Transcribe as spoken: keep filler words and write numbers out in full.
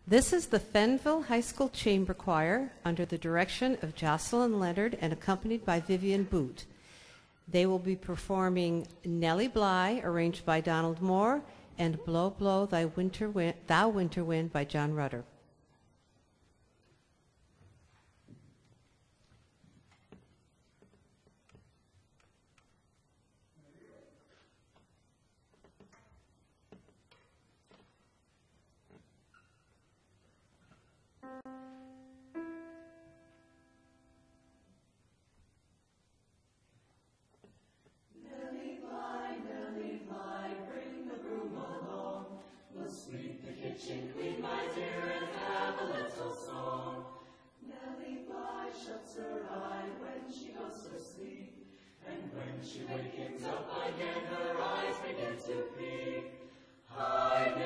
This is the Fennville High School Chamber Choir under the direction of Jocelyn Leonard and accompanied by Vivian Boot. They will be performing Nellie Bly, arranged by Donald Moore, and Blow, Blow, Thy Winter Wind, Thou Winter Wind by John Rutter. Kitchen queen, my dear, and have a little song. Nellie Bly shuts her eye when she goes to sleep, and when she wakens up again, her eyes begin to peep. Hi,